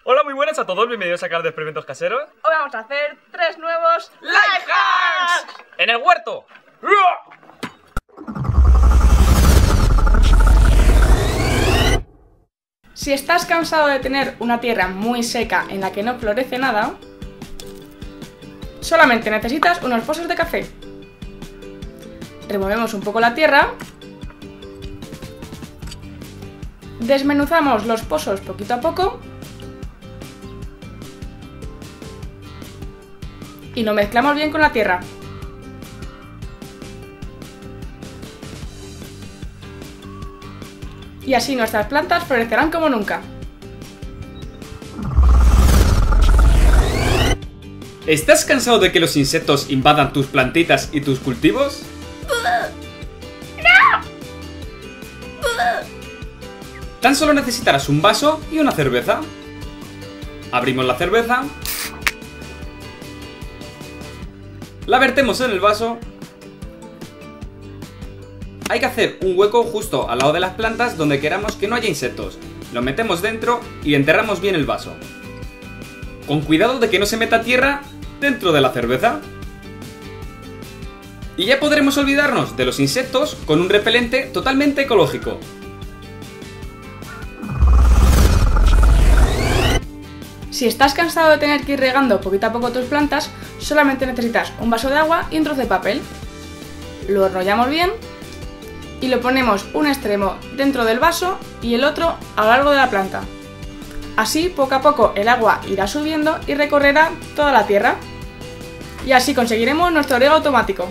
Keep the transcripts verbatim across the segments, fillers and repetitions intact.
Hola, muy buenas a todos, bienvenidos a canal de experimentos caseros. Hoy vamos a hacer tres nuevos Life Hacks en el huerto. Si estás cansado de tener una tierra muy seca en la que no florece nada, solamente necesitas unos pozos de café. Removemos un poco la tierra, desmenuzamos los pozos poquito a poco y lo mezclamos bien con la tierra. Y así nuestras plantas florecerán como nunca. ¿Estás cansado de que los insectos invadan tus plantitas y tus cultivos? Tan solo necesitarás un vaso y una cerveza. Abrimos la cerveza, la vertemos en el vaso. Hay que hacer un hueco justo al lado de las plantas donde queramos que no haya insectos. Lo metemos dentro y enterramos bien el vaso. Con cuidado de que no se meta tierra dentro de la cerveza. Y ya podremos olvidarnos de los insectos con un repelente totalmente ecológico. Si estás cansado de tener que ir regando poquito a poco tus plantas, solamente necesitas un vaso de agua y un trozo de papel. Lo enrollamos bien y lo ponemos un extremo dentro del vaso y el otro a lo largo de la planta. Así, poco a poco, el agua irá subiendo y recorrerá toda la tierra. Y así conseguiremos nuestro riego automático.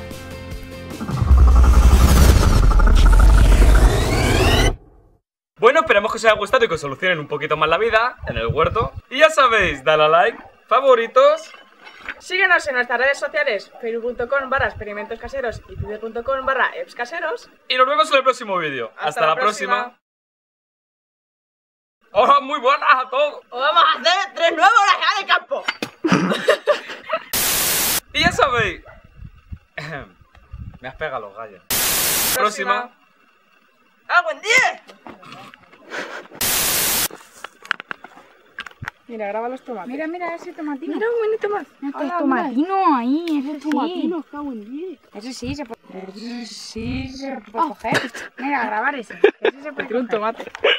Bueno, esperamos que os haya gustado y que os solucionen un poquito más la vida en el huerto. Y ya sabéis, dale a like, favoritos. Síguenos en nuestras redes sociales, facebook punto com barra experimentos caseros y twitter punto com barra epscaseros. Y nos vemos en el próximo vídeo. Hasta Hasta, la la próxima. próxima. Hola, muy buenas a todos. Hoy vamos a hacer tres nuevos lajas de campo. Y ya sabéis. Me has pegado los gallos. Próxima. ¡Ah, buen día! Mira, graba los tomates. Mira, mira ese tomatino. Mira un mini tomate. Mira, Hola, el tomatino ahí, ese mira. sí. Tomatino, cago en diez. Ese sí se puede. Ese sí se puede coger. Mira, grabar ese. Ese se puede Quiero un coger. tomate.